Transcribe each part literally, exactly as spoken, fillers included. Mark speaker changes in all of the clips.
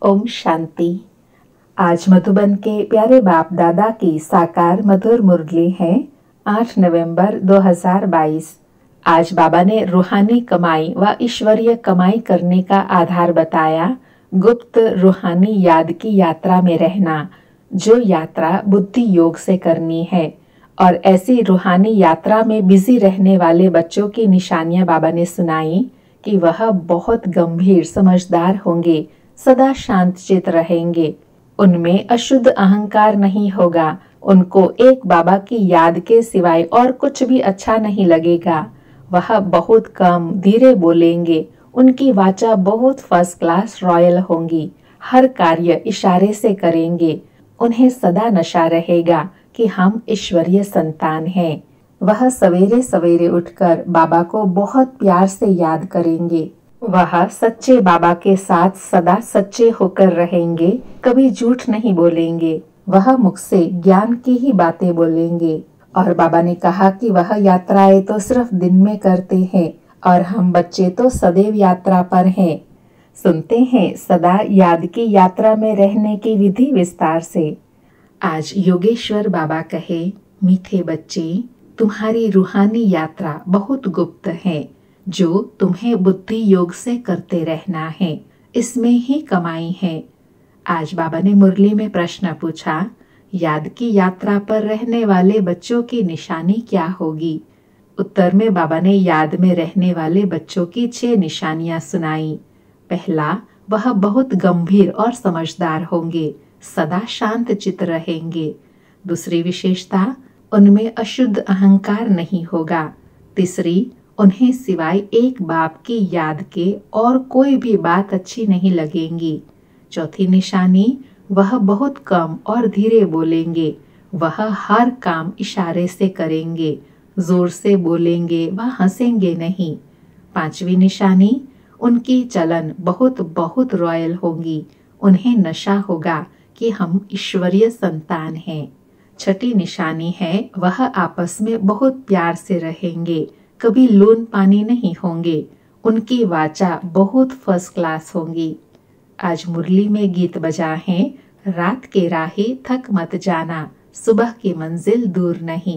Speaker 1: ओम शांति। आज मधुबन के प्यारे बाप दादा की साकार मधुर मुरली है आठ नवंबर दो हज़ार बाईस। आज बाबा ने रूहानी कमाई व ईश्वरीय कमाई करने का आधार बताया। गुप्त रूहानी याद की यात्रा में रहना, जो यात्रा बुद्धि योग से करनी है। और ऐसी रूहानी यात्रा में बिजी रहने वाले बच्चों की निशानियां बाबा ने सुनाई कि वह बहुत गंभीर समझदार होंगे, सदा शांत चित रहेंगे, उनमें अशुद्ध अहंकार नहीं होगा, उनको एक बाबा की याद के सिवाय और कुछ भी अच्छा नहीं लगेगा। वह बहुत कम धीरे बोलेंगे, उनकी वाचा बहुत फर्स्ट क्लास रॉयल होंगी, हर कार्य इशारे से करेंगे, उन्हें सदा नशा रहेगा कि हम ईश्वरीय संतान हैं। वह सवेरे सवेरे उठकर बाबा को बहुत प्यार से याद करेंगे। वह सच्चे बाबा के साथ सदा सच्चे होकर रहेंगे, कभी झूठ नहीं बोलेंगे। वह मुख से ज्ञान की ही बातें बोलेंगे। और बाबा ने कहा कि वह यात्राएं तो सिर्फ दिन में करते हैं और हम बच्चे तो सदैव यात्रा पर हैं। सुनते हैं सदा याद की यात्रा में रहने की विधि विस्तार से। आज योगेश्वर बाबा कहे, मीठे बच्चे, तुम्हारी रूहानी यात्रा बहुत गुप्त है, जो तुम्हें बुद्धि योग से करते रहना है, इसमें ही कमाई है। आज बाबा ने मुरली में प्रश्न पूछा, याद की यात्रा पर रहने वाले बच्चों की निशानी क्या होगी। उत्तर में बाबा ने याद में रहने वाले बच्चों की छह निशानियां सुनाई। पहला, वह बहुत गंभीर और समझदार होंगे, सदा शांत चित रहेंगे। दूसरी विशेषता, उनमें अशुद्ध अहंकार नहीं होगा। तीसरी, उन्हें सिवाय एक बाप की याद के और कोई भी बात अच्छी नहीं लगेंगी। चौथी निशानी, वह बहुत कम और धीरे बोलेंगे, वह हर काम इशारे से करेंगे, जोर से बोलेंगे, वह हंसेंगे नहीं। पांचवी निशानी, उनकी चलन बहुत बहुत रॉयल होंगी, उन्हें नशा होगा कि हम ईश्वरीय संतान हैं। छठी निशानी है, वह आपस में बहुत प्यार से रहेंगे, कभी लोन पानी नहीं होंगे, उनकी वाचा बहुत फर्स्ट क्लास होंगी। आज मुरली में गीत बजा है, रात के राहे थक मत जाना, सुबह की मंजिल दूर नहीं।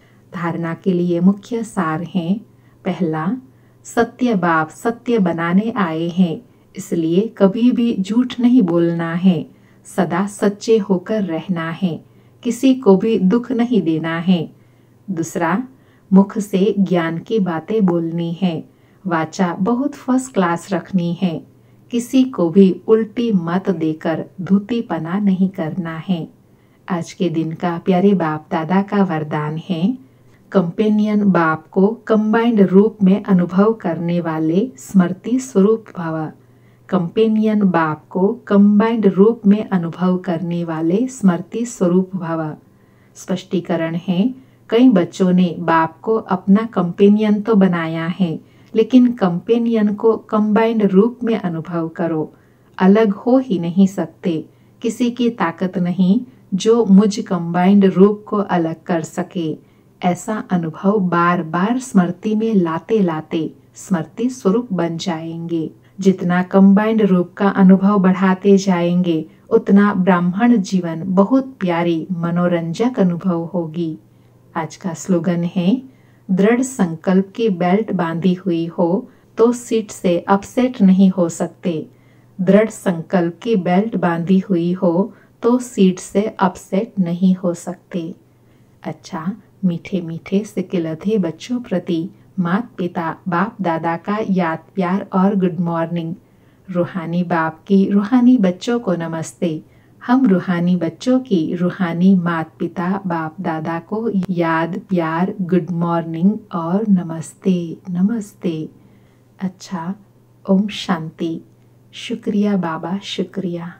Speaker 1: धारणा के लिए मुख्य सार हैं। पहला, सत्य बाप सत्य बनाने आए हैं, इसलिए कभी भी झूठ नहीं बोलना है, सदा सच्चे होकर रहना है, किसी को भी दुख नहीं देना है। दूसरा, मुख से ज्ञान की बातें बोलनी है, वाचा बहुत फर्स्ट क्लास रखनी है, किसी को भी उल्टी मत देकर धूतीपना नहीं करना है। आज के दिन का प्यारे बाप दादा का वरदान है, कंपेनियन बाप को कंबाइंड रूप में अनुभव करने वाले स्मृति स्वरूप भव। कंपेनियन बाप को कंबाइंड रूप में अनुभव करने वाले स्मृति स्वरूप भव। स्पष्टीकरण है, कई बच्चों ने बाप को अपना कंपेनियन तो बनाया है, लेकिन कंपेनियन को कंबाइंड रूप में अनुभव करो, अलग हो ही नहीं सकते। किसी की ताकत नहीं जो मुझ कंबाइंड रूप को अलग कर सके। ऐसा अनुभव बार बार स्मृति में लाते लाते स्मृति स्वरूप बन जाएंगे। जितना कंबाइंड रूप का अनुभव बढ़ाते जाएंगे, उतना ब्राह्मण जीवन बहुत प्यारी मनोरंजक अनुभव होगी। आज का स्लोगन है, दृढ़ संकल्प की बेल्ट बांधी हुई हो तो सीट से अपसेट नहीं हो सकते। दृढ़ संकल्प की बेल्ट बांधी हुई हो तो सीट से अपसेट नहीं हो सकते। अच्छा, मीठे मीठे सिकिलधे बच्चों प्रति माता पिता बाप दादा का याद प्यार और गुड मॉर्निंग। रूहानी बाप की रूहानी बच्चों को नमस्ते। हम रूहानी बच्चों की रूहानी माता पिता बाप दादा को याद प्यार गुड मॉर्निंग और नमस्ते नमस्ते। अच्छा, ओम शांति। शुक्रिया बाबा, शुक्रिया।